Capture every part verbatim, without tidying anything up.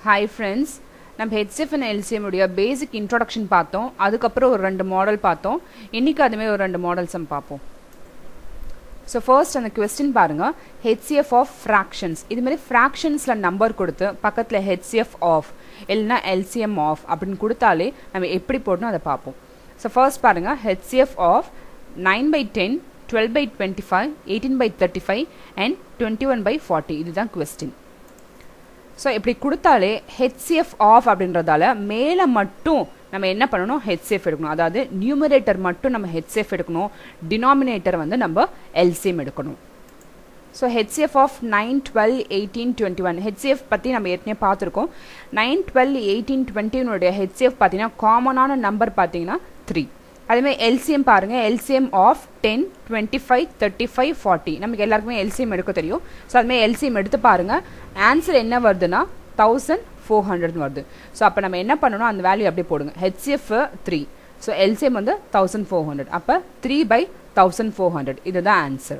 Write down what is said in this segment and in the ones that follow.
Hi friends, நம்ம H C F and L C M உடைய basic introduction பார்த்தோம். அதுக்கு அப்புறம் ஒரு ரெண்டு மாடல் பார்த்தோம். இன்னைக்கு அதுமே ஒரு ரெண்டு மாடல்ஸ் நம்ம பார்ப்போம். So first அந்த question பாருங்க, H C F of fractions. இது மாதிரி fractionsல நம்பர் கொடுத்து பக்கத்துல H C F of இல்லனா L C M of அப்படினு கொடுத்தாலே நம்ம எப்படி போடணும் அதை பார்ப்போம். So first பாருங்க, H C F of nine by ten, twelve by twenty-five, eighteen by thirty-five and twenty-one by forty. இதுதான் question. So இப்படி கொடுத்தாலே H C F of அப்படின்றதால மேல மட்டும் நம்ம என்ன பண்ணணும், H C F எடுக்கணும். அதாவது நியூமரேட்டர் மட்டும் நம்ம H C F எடுக்கணும், டினாமினேட்டர் வந்து நம்ம L C M எடுக்கணும். So H C F of nine, twelve, eighteen, twenty-one. H C F பத்தி நம்ம ஏற்கனவே பார்த்திருக்கோம். nine, twelve, eighteen, twenty-one உடைய H C F பார்த்தீங்கன்னா காமனான நம்பர் பார்த்தீங்கன்னா three. அதே மாதிரி L C M பாருங்க, L C M of ten, twenty-five, thirty-five, forty. நமக்கு எல்லாருக்குமே L C M எடுக்க தெரியும். ஸோ அதுமாதிரி L C M எடுத்து பாருங்க, ஆன்சர் என்ன வருதுன்னா thousand four hundred வருது. ஸோ அப்போ நம்ம என்ன பண்ணணும், அந்த வேல்யூ அப்படியே போடுங்க. H C F three. So L C M வந்து thousand four hundred. அப்போ three by thousand four hundred. இதுதான் ஆன்சர்.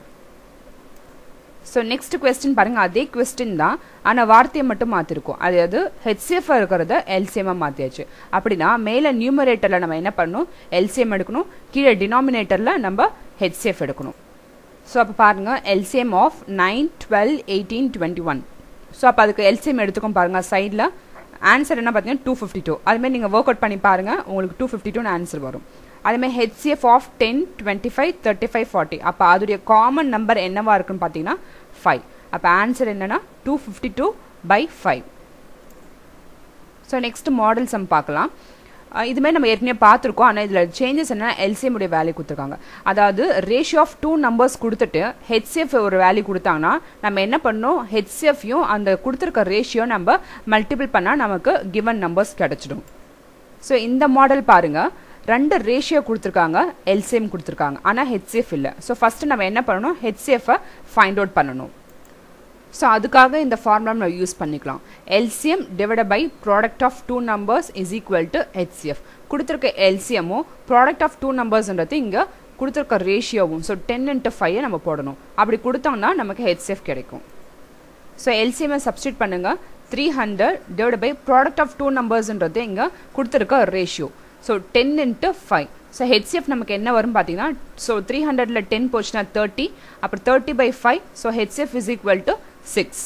ஸோ நெக்ஸ்ட் கொஸ்டின் பாருங்க, அதே கொஸ்டின் தான், ஆனால் வார்த்தையை மட்டும் மாற்றிருக்கோம். அதாவது H C F இருக்கிறத L C M மாற்றியாச்சு. அப்படின்னா மேலே நியூமரேட்டரில் நம்ம என்ன பண்ணணும், L C M எடுக்கணும், கீழே டினாமினேட்டரில் நம்ம H C F எடுக்கணும். ஸோ அப்போ பாருங்க, L C M of nine, twelve, eighteen, twenty-one. So அப்போ அதுக்கு L C M எடுத்துக்கோம் பாருங்க, சைடில் ஆன்சர் என்ன பார்த்தீங்கன்னா two fifty-two. அதுமாதிரி நீங்கள் ஒர்க் அவுட் பண்ணி பாருங்கள், உங்களுக்கு two fifty-two ஆன்சர் வரும். அதுமாதிரி H C F of ten, twenty-five, thirty-five, forty. அப்போ அதோடைய காமன் நம்பர் என்னவா இருக்குன்னு பார்த்தீங்கன்னா five. அப்போ ஆன்சர் என்னன்னா two fifty-two by five. So next model sum பார்க்கலாம். இதுமாதிரி நம்ம ஏற்கனவே பார்த்துருக்கோம், ஆனால் இதில் சேஞ்சஸ் என்ன, L C M உடைய வேல்யூ கொடுத்துருக்காங்க. அதாவது ரேஷியோ ஆஃப் டூ நம்பர்ஸ் கொடுத்துட்டு H C F ஒரு வேல்யூ கொடுத்தாங்கன்னா நம்ம என்ன பண்ணணும், H C F யும் அந்த கொடுத்துருக்க ரேஷியோ நம்ம மல்டிபிள் பண்ணால் நமக்கு கிவன் நம்பர்ஸ் கிடைச்சிடும். ஸோ இந்த மாடல் பாருங்க, ரெண்டு ரேஷியோ கொடுத்துருக்காங்க, L C M கொடுத்துருக்காங்க, ஆனால் H C F இல்லை. ஸோ ஃபஸ்ட்டு நம்ம என்ன பண்ணணும், H C F find out பண்ணணும். ஸோ அதுக்காக இந்த ஃபார்முலா நம்ம யூஸ் பண்ணிக்கலாம். L C M divided by product of two numbers is equal to H C F. கொடுத்துருக்க L C M product of two numbersன்றது இங்கே கொடுத்துருக்க ரேஷியோவும். ஸோ ten into five நம்ம போடணும். அப்படி கொடுத்தோம்னா நமக்கு H C F கிடைக்கும். So L C M substitute பண்ணுங்க, three hundred divided by product of two numbersன்றது இங்கே கொடுத்துருக்க ரேஷியோ. So ten into five. So H C F நமக்கு என்ன வரும் பார்த்தீங்கன்னா, ஸோ த்ரீ ஹண்ட்ரட்ல டென் போச்சுன்னா தேர்ட்டி, அப்புறம் thirty by five. So H C F is equal to six.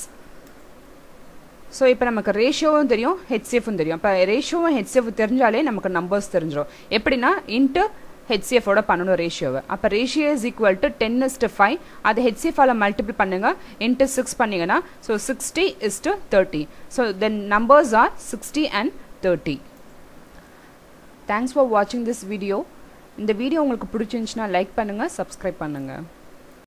So இப்போ நமக்கு ரேஷியோவும் தெரியும், H C Fம் தெரியும். இப்போ ரேஷியோவும் H C F தெரிஞ்சாலே நமக்கு நம்பர்ஸ் தெரிஞ்சிடும். எப்படின்னா இன்ட்டு H C F ஓட பண்ணணும் ரேஷியோவை. அப்போ ratio is equal to ten is to five. அது H C F all multiple பண்ணுங்க, இன்ட்டு சிக்ஸ் பண்ணிங்கன்னா so sixty is to thirty. So then numbers are sixty and thirty. Thanks for watching this video. இந்த video உங்களுக்கு பிடிச்சிருந்துச்சுன்னா like பண்ணுங்க, subscribe பண்ணுங்க.